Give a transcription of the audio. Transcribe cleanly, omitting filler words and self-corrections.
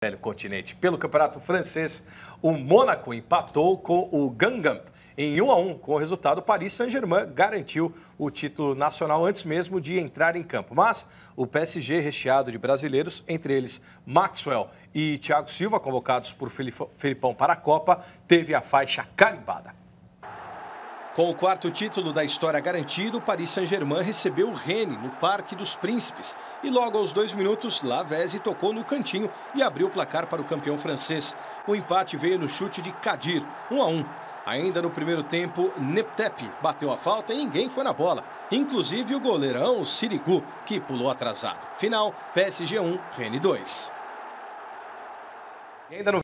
velho continente. Pelo campeonato francês, o Mônaco empatou com o Guingamp em 1-1. Com o resultado, o Paris Saint-Germain garantiu o título nacional antes mesmo de entrar em campo. Mas o PSG, recheado de brasileiros, entre eles Maxwell e Thiago Silva, convocados por Felipão para a Copa, teve a faixa carimbada. Com o quarto título da história garantido, o Paris Saint-Germain recebeu o Rennes no Parque dos Príncipes. E logo aos 2 minutos, Lavezzi tocou no cantinho e abriu o placar para o campeão francês. O empate veio no chute de Kadir, 1-1. Ainda no primeiro tempo, Neptep bateu a falta e ninguém foi na bola. Inclusive o goleirão Sirigu, que pulou atrasado. Final, PSG 1, Rennes 2. E ainda no